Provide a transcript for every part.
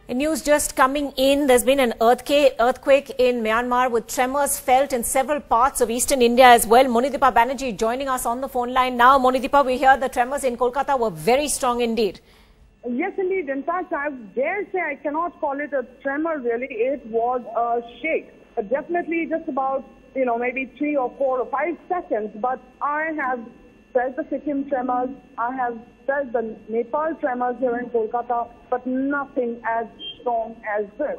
News just coming in. There's been an earthquake in Myanmar with tremors felt in several parts of eastern India as well. Monideepa Banerjee joining us on the phone line now. Monideepa, we hear the tremors in Kolkata were very strong indeed. Yes, indeed. In fact, I dare say I cannot call it a tremor really. It was a shake. Definitely just about, maybe 3 or 4 or 5 seconds. But I have felt the Sikkim tremors. I have felt the Nepal tremors here in Kolkata, but nothing as strong as this.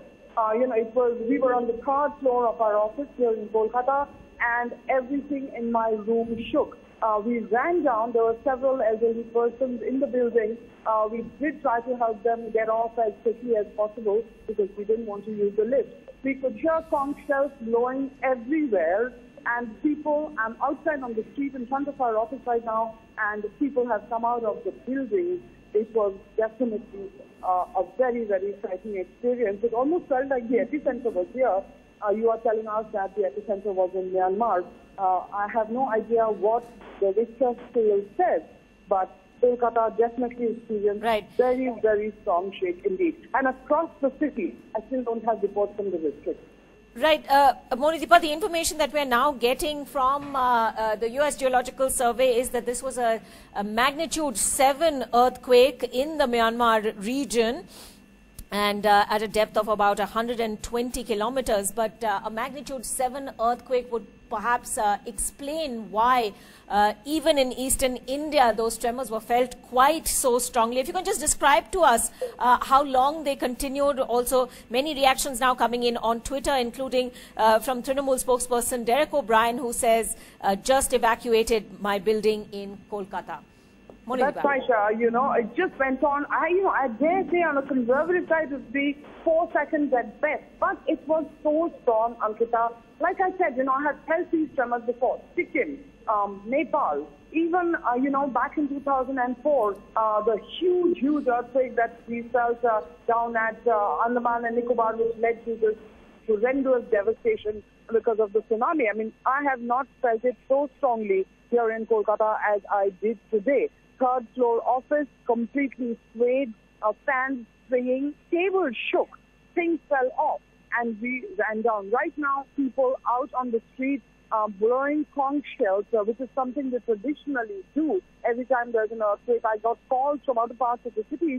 We were on the 3rd floor of our office here in Kolkata, and everything in my room shook. We ran down. There were several elderly persons in the building. We did try to help them get off as quickly as possible because we didn't want to use the lift. We could hear conch shells blowing everywhere, and people, I'm outside on the street in front of our office right now, and people have come out of the building. It was definitely a very, very frightening experience. It almost felt like the epicenter was here. You are telling us that the epicenter was in Myanmar. I have no idea what the Richter scale says, but Kolkata definitely experienced very, very strong shake indeed. And across the city, I still don't have reports from the district. Right. Monideepa, the information that we are now getting from the U.S. Geological Survey is that this was a magnitude 7 earthquake in the Myanmar region, and at a depth of about 120 kilometers. But a magnitude 7 earthquake would perhaps explain why even in eastern India those tremors were felt quite so strongly. If you can just describe to us how long they continued. Also many reactions now coming in on Twitter, including from Trinamool spokesperson Derek O'Brien, who says just evacuated my building in Kolkata. That's right, it just went on. I dare say on a conservative side it would be 4 seconds at best, but it was so strong, Ankita. Like I said, I had felt these tremors before. Sikkim, Nepal, even, back in 2004, the huge earthquake that we felt down at Andaman and Nicobar, which led to this horrendous devastation because of the tsunami. I mean, I have not felt it so strongly here in Kolkata as I did today. 3rd floor office completely swayed, fans swinging, tables shook, things fell off, and we ran down. Right now, people out on the street blowing conch shells, which is something they traditionally do every time there's an earthquake. I got calls from other parts of the city.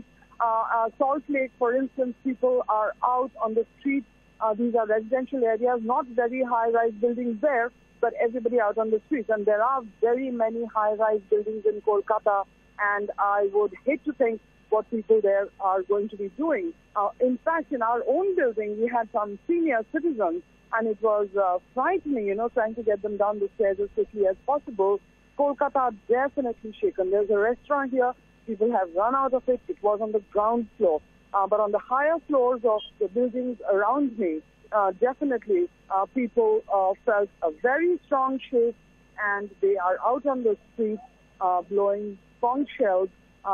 Salt Lake, for instance, people are out on the street. These are residential areas, not very high-rise buildings there, but everybody out on the streets. And there are very many high-rise buildings in Kolkata, and I would hate to think what people there are going to be doing. In fact, in our own building, we had some senior citizens, and it was frightening, trying to get them down the stairs as quickly as possible. Kolkata definitely shaken. There's a restaurant here. People have run out of it. It was on the ground floor. But on the higher floors of the buildings around me, definitely people felt a very strong shake, and they are out on the streets blowing conch shells,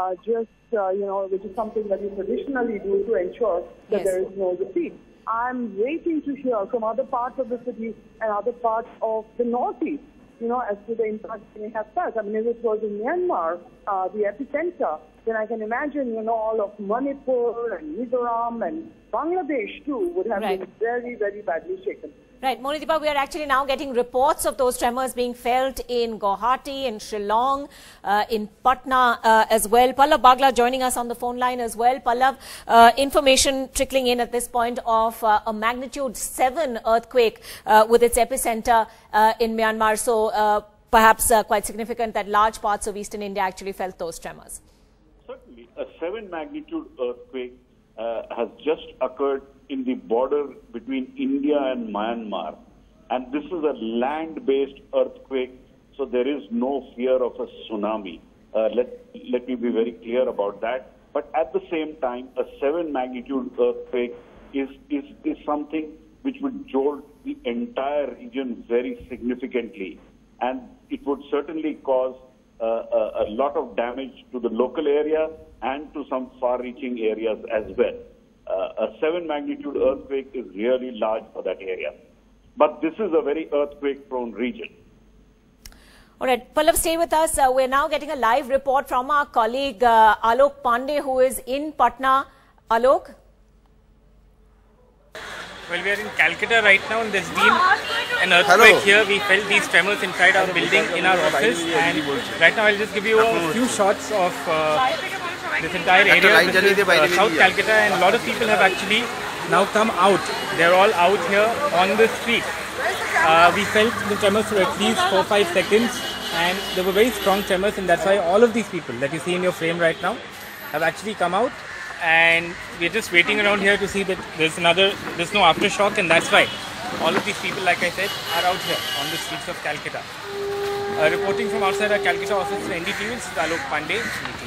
which is something that we traditionally do to ensure that there is no repeat. I'm waiting to hear from other parts of the city and other parts of the northeast, as to the impact they have felt. I mean, if it was in Myanmar, the epicenter, then I can imagine, all of Manipur and Mizoram and Bangladesh too would have been very, very badly shaken. Right. Monideepa, we are actually now getting reports of those tremors being felt in Guwahati, in Shillong, in Patna as well. Pallav Bagla joining us on the phone line as well. Pallav, information trickling in at this point of a magnitude 7 earthquake with its epicenter in Myanmar. So perhaps quite significant that large parts of eastern India actually felt those tremors. Certainly. A 7 magnitude earthquake has just occurred in the border between India and Myanmar, and this is a land-based earthquake, so there is no fear of a tsunami. Let me be very clear about that. But at the same time, a 7 magnitude earthquake is something which would jolt the entire region very significantly, and it would certainly cause a lot of damage to the local area and to some far-reaching areas as well. A 7 magnitude earthquake is really large for that area. But this is a very earthquake-prone region. All right, Pallav, stay with us. We're now getting a live report from our colleague Alok Pandey, who is in Patna. Alok? Well, we are in Calcutta right now, and there's been an earthquake here. We felt these tremors inside our building in our office, and right now I'll just give you a few shots of this entire area. This is South Calcutta, and a lot of people have actually now come out. They're all out here on the street. We felt the tremors for at least 4-5 seconds, and there were very strong tremors, and that's why all of these people that you see in your frame right now have actually come out. And we're just waiting around here to see that there's no aftershock, and that's why all of these people, like I said, are out here on the streets of Calcutta. Reporting from outside our Calcutta office for NDTV, this is Alok Pandey.